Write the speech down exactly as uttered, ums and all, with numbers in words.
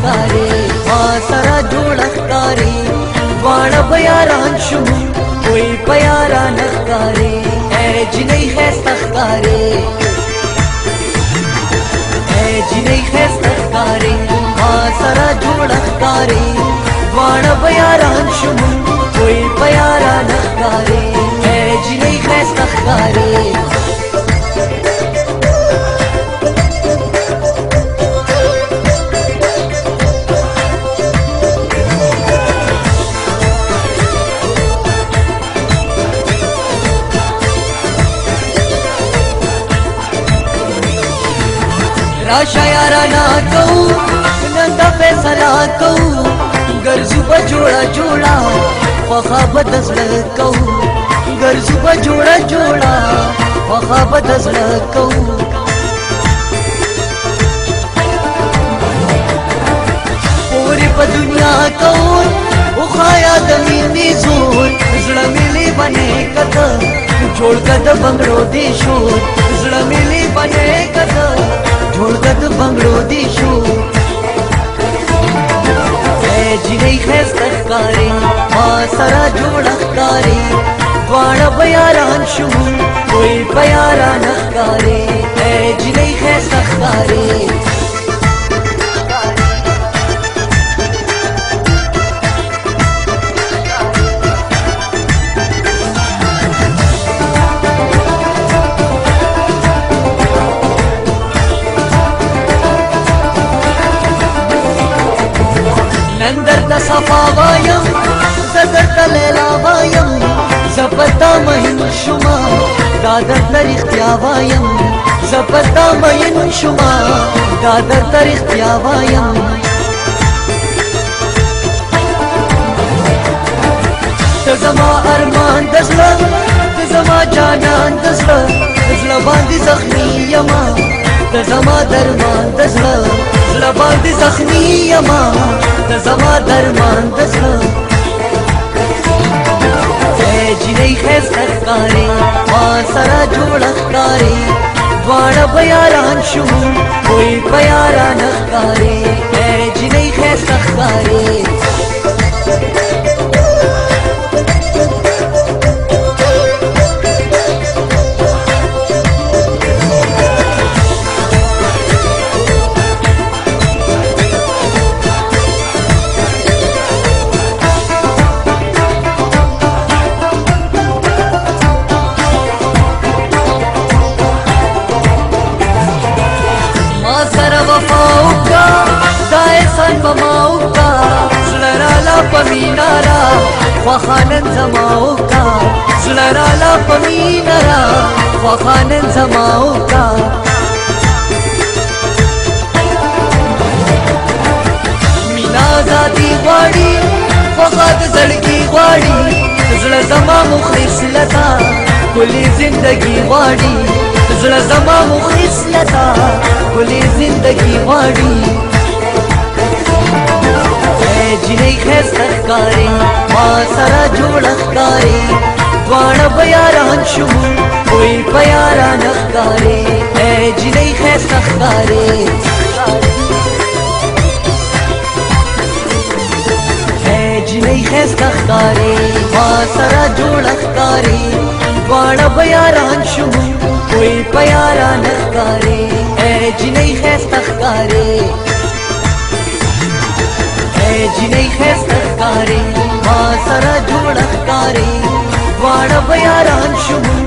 ښکارې ما سره جوړه ښکارې دواړه به یاران شو کوئی په یارانه ښکارې ای جنۍ ښایسته ښکارې ای جنۍ ښایسته ښکارې ما سره جوړه ښکارې دواړه به یاران شو کوئی په یارانه ښکارې ای جنۍ ښایسته ښکارې راشا یارانا کو نن دا فیصله کو ګرځو په جوړه جوړه خوخه به د زړه کو ګرځو په جوړه جوړه خوخه به د زړه کو پورې په دنیا کو وخایا د مینې زور زړه مې بنې کته جوړ کده بنگړو دی شور زړه مې بنې کته جوړ کد بنگړو دی شو اے جنۍ ښایسته ښکارې ما سره جوړه ښکارې دواړه به یاران شو کوئی په یارانه ښکارې اے جنۍ ښایسته ښکارې د صفا وایم زه درته لیلا وایم زه په تا مین شومه دا درته رښتیا وایم زه په تا مین شومه دا درته رښتیا وایم ته زما ارمان د زړه ته زما جانان د زړه زړه باندې زخمي یمه ته زما درمان د زړه زړه باندې زخمي یمه ته زما درمان د زړه ای جنۍ ښایسته ښکارې ما سره جوړه ښکارې دواړه به یاران شو کوئی په یارانه ښکارې ای جنۍ ښایسته ښکارې بماوکا زړه رالا په مینا را خوښه نن زما وکا زړه رالا په مینا را خوښه نن زما وکا مینا ذاتي غواړي خوښه د زړګي غواړي زړه زما مخلص لتا ښکلې زندګي غواړي زړه زما مخلص لتا ښکلې زندګي غواړي جنۍ ښایسته ښکارې ما سره جوړه ښکارې دواړه به یاران شو کوئی په یارانه ښکارې ای جنۍ ښایسته ښکارې ای جنۍ ښایسته ښکارې ما سره جوړه ښکارې دواړه به یاران شو کوئی په یارانه ښکارې ای جنۍ ښایسته ښکارې جنۍ ښایسته ښکارې ما سره جوړه ښکارې دواړه به یاران شو